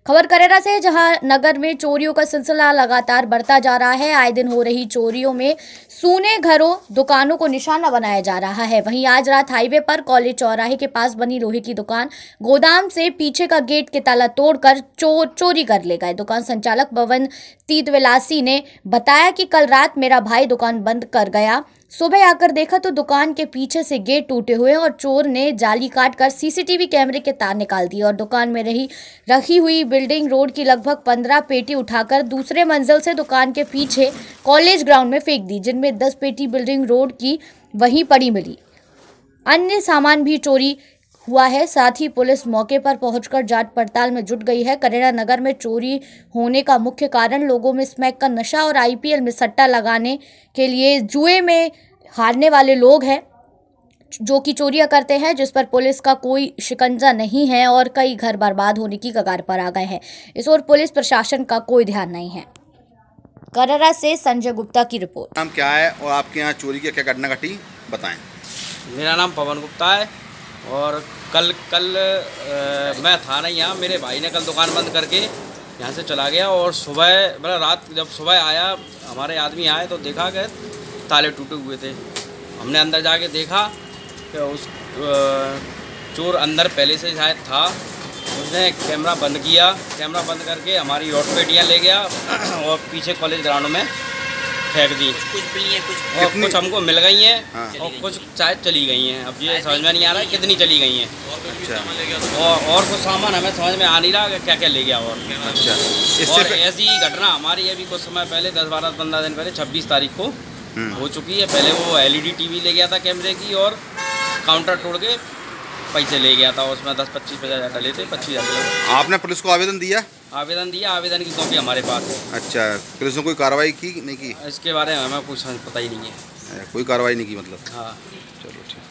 खबर करेरा से, जहां नगर में चोरियों का सिलसिला लगातार बढ़ता जा रहा है। आए दिन हो रही चोरियों में सूने घरों, दुकानों को निशाना बनाया जा रहा है। वहीं आज रात हाईवे पर कॉलेज चौराहे के पास बनी लोहे की दुकान गोदाम से पीछे का गेट के ताला तोड़कर चोरी कर ले गए। दुकान संचालक पवन तीतविलासी ने बताया कि कल रात मेरा भाई दुकान बंद कर गया, सुबह आकर देखा तो दुकान के पीछे से गेट टूटे हुए और चोर ने जाली काट कर सीसीटीवी कैमरे के तार निकाल दिए और दुकान में रखी हुई बिल्डिंग रोड की लगभग 15 पेटी उठाकर दूसरे मंजिल से दुकान के पीछे कॉलेज ग्राउंड में फेंक दी, जिनमें 10 पेटी बिल्डिंग रोड की वहीं पड़ी मिली। अन्य सामान भी चोरी हुआ है। साथ ही पुलिस मौके पर पहुंचकर जांच पड़ताल में जुट गई है। करेरा नगर में चोरी होने का मुख्य कारण लोगों में स्मैक का नशा और आईपीएल में सट्टा लगाने के लिए जुए में हारने वाले लोग हैं जो कि चोरियां करते हैं, जिस पर पुलिस का कोई शिकंजा नहीं है और कई घर बर्बाद होने की कगार पर आ गए हैं। इस ओर पुलिस प्रशासन का कोई ध्यान नहीं है। करेरा से संजय गुप्ता की रिपोर्ट। नाम क्या है और आपके यहाँ चोरी की क्या घटना घटी, बताएं। मेरा नाम पवन गुप्ता है और कल मैं था नहीं यहाँ। मेरे भाई ने कल दुकान बंद करके यहाँ से चला गया और सुबह मतलब रात जब सुबह आया, हमारे आदमी आए तो देखा कि ताले टूटे हुए थे। हमने अंदर जाके देखा कि उस चोर अंदर पहले से शायद था। उसने कैमरा बंद किया, कैमरा बंद करके हमारी और पेटियाँ ले गया और पीछे कॉलेज ग्राउंड में फेंक दी। कुछ हमको मिल गई हैं। हाँ। और कुछ शायद चली गई हैं। अब ये समझ में नहीं आ रहा है कितनी चली गई हैं। अच्छा। और कुछ सामान हमें समझ में आ नहीं रहा क्या क्या ले गया। और अच्छा, और ऐसी घटना हमारी अभी कुछ समय पहले 10-12-15 दिन पहले 26 तारीख को हो चुकी है। पहले वो एलईडी टीवी ले गया था कैमरे की और काउंटर तोड़ के पैसे ले गया था। उसमें 10-25 हजार डले थे, 25,000। आपने पुलिस को आवेदन दिया? आवेदन की कॉपी हमारे पास है। अच्छा, पुलिस ने कोई कार्रवाई की नहीं की? इसके बारे में हमें कुछ पता ही नहीं है। कोई कार्रवाई नहीं की मतलब? हाँ। चलो ठीक।